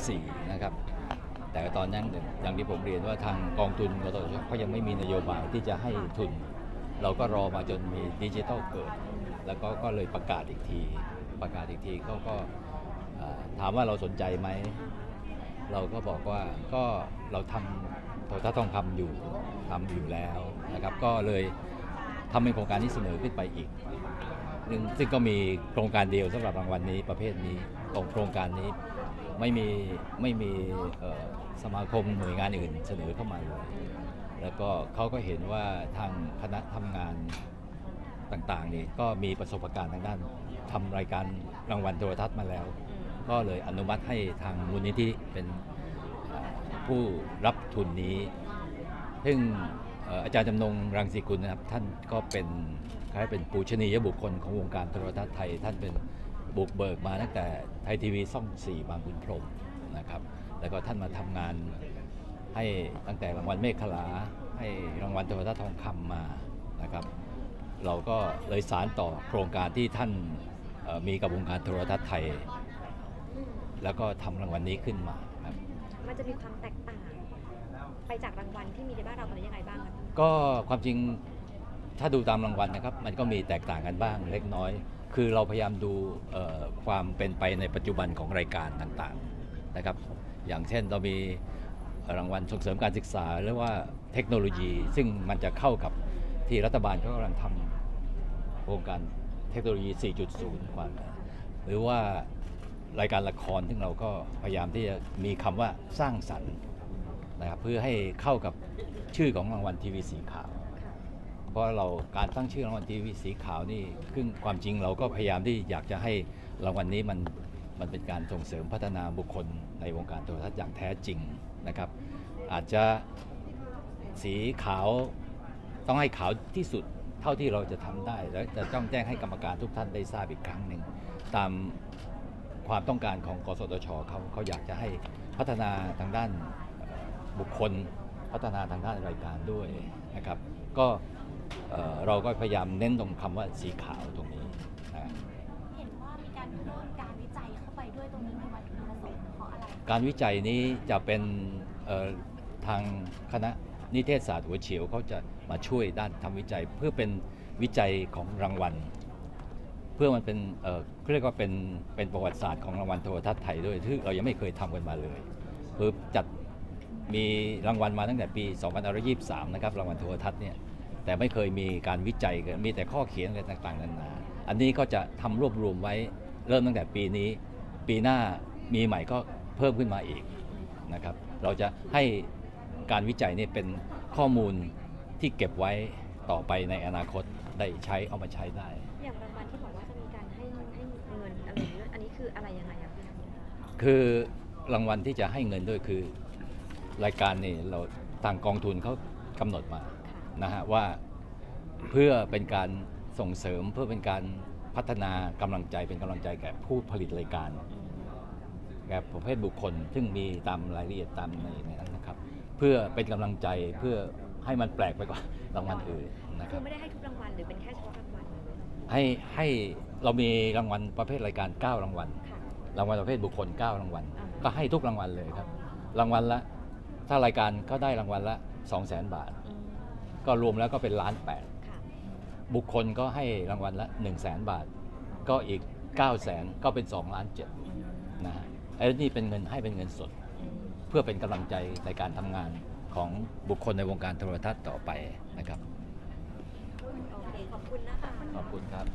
64นะครับแต่ตอนนั้นอย่างที่ผมเรียนว่าทางกองทุนกสทช.เขายังไม่มีนโยบายที่จะให้ทุนเราก็รอมาจนมีดิจิทัลเกิดแล้วก็เลยประกาศอีกทีเขาก็ถามว่าเราสนใจไหมเราก็บอกว่าก็เราทำโทรทัศน์ทองคำอยู่แล้วนะครับก็เลยทำเป็นโครงการที่เสนอขึ้นไปอีกซึ่งก็มีโครงการเดียวสำหรับรางวัลนี้ประเภทนี้โครงการนี้ไม่มีสมาคมหน่วยงานอื่นเสนอเข้ามาเลยแล้วก็เขาก็เห็นว่าทางคณะทำงานต่างๆนี่ก็มีประสบการณ์ทางด้านทำรายการรางวัลโทรทัศน์มาแล้วก็เลยอนุมัติให้ทางมูลนิธิเป็นผู้รับทุนนี้ซึ่งอาจารย์จำนงรังสีกุลนะครับท่านก็เป็นปูชนียบุคคลของวงการโทรทัศน์ไทยท่านเป็นบุกเบิกมาตั้งแต่ไทยทีวีช่อง 4 บางขุนพรหมนะครับแล้วก็ท่านมาทำงานให้ตั้งแต่รางวัลเมฆขลาให้รางวัลโทรทัศน์ทองคำมานะครับเราก็เลยสานต่อโครงการที่ท่านมีกับวงการโทรทัศน์ไทยแล้วก็ทำรางวัลนี้ขึ้นมาครับมันจะมีความแตกต่างไปจากรางวัลที่มีในบ้านเราตอนนี้ยังไงบ้างครับก็ความจริงถ้าดูตามรางวัลนะครับมันก็มีแตกต่างกันบ้างเล็กน้อยคือเราพยายามดูความเป็นไปในปัจจุบันของรายการต่างๆนะครับอย่างเช่นเรามีรางวัลส่งเสริมการศึกษาหรือว่าเทคโนโลยีซึ่งมันจะเข้ากับที่รัฐบาลเขากำลังทำโครงการเทคโนโลยี 4.0 กว่าหรือว่ารายการละครซึ่งเราก็พยายามที่จะมีคำว่าสร้างสรรค์นะครับเพื่อให้เข้ากับชื่อของรางวัลทีวีสีขาวเพราะเราการตั้งชื่อรางวัลทีวีสีขาวนี่คือความจริงเราก็พยายามที่อยากจะให้รางวัลนี้มันเป็นการส่งเสริมพัฒนาบุคคลในวงการโทรทัศน์อย่างแท้จริงนะครับอาจจะสีขาวต้องให้ขาวที่สุดเท่าที่เราจะทำได้แล้วจะต้องแจ้งให้กรรมการทุกท่านได้ทราบอีกครั้งหนึ่งตามความต้องการของกสทช.เขาอยากจะให้พัฒนาทางด้านบุคคลพัฒนาทางด้านรายการด้วยนะครับก็เราก็พยายามเน้นตรงคำว่าสีขาวตรงนี้เห็นว่ามีการเพิ่มการวิจัยเข้าไปด้วยตรงนี้มีวัตถุประสงค์เพราะอะไรการวิจัยนี้จะเป็นทางคณะนิเทศศาสตร์หัวเฉียวเขาจะมาช่วยด้านทำวิจัยเพื่อเป็นวิจัยของรางวัลเพื่อมันเป็นเรียกว่าเป็นประวัติศาสตร์ของรางวัลโทรทัศน์ไทยด้วยที่เรายังไม่เคยทำกันมาเลยคือจัดมีรางวัลมาตั้งแต่ปี 2523 นะครับรางวัลโทรทัศน์เนี่ยแต่ไม่เคยมีการวิจัยกันมีแต่ข้อเขียนอะไรต่างๆนานาอันนี้ก็จะทำรวบรวมไว้เริ่มตั้งแต่ปีนี้ปีหน้ามีใหม่ก็เพิ่มขึ้นมาอีกนะครับเราจะให้การวิจัยนี่เป็นข้อมูลที่เก็บไว้ต่อไปในอนาคตได้ใช้เอามาใช้ได้อย่างรางวัลที่บอกว่าจะมีการให้เงินอะไรอย่างนี้อันนี้คืออะไรยังไงครับคือรางวัลที่จะให้เงินด้วยคือรายการนี่เราทางกองทุนเขากำหนดมานะฮะว่าเพื่อเป็นการส่งเสริมเพื่อเป็นการพัฒนากำลังใจเป็นกำลังใจแก่ผู้ผลิตรายการแก่ประเภทบุคคลซึ่งมีตามรายละเอียดตามในนั้นนะครับเพื่อเป็นกำลังใจเพื่อให้มันแปลกไปกว่ารางวัลอื่นนะครับไม่ได้ให้ทุกรางวัลหรือเป็นแค่เฉพาะรางวัลให้เรามีรางวัลประเภทรายการ9รางวัลรางวัลประเภทบุคคล9รางวัลก็ให้ทุกรางวัลเลยครับรางวัลละถ้ารายการก็ได้รางวัลละ 200,000 บาทก็รวมแล้วก็เป็น1.8 ล้านบุคคลก็ให้รางวัลละ 100,000 บาทก็อีก 900,000 ก็เป็น2.7 ล้านนะฮะไอ้นี่เป็นเงินให้เป็นเงินสดเพื่อเป็นกำลังใจในการทำงานของบุคคลในวงการโทรทัศน์ต่อไปนะครับโอเคขอบคุณนะคะขอบคุณครับ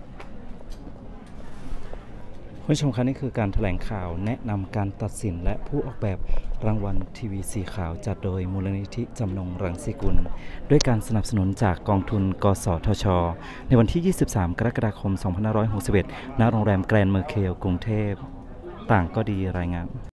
คุณผู้ชมครับนี่คือการแถลงข่าวแนะนำการตัดสินและผู้ออกแบบรางวัลทีวีสีขาวจัดโดยมูลนิธิจำนงรังสีกุลด้วยการสนับสนุนจากกองทุนกสทช.ในวันที่ 23 กรกฎาคม 2561 ณ โรงแรมแกรนด์เมอร์เคลกรุงเทพต่างก็ดีรายงาน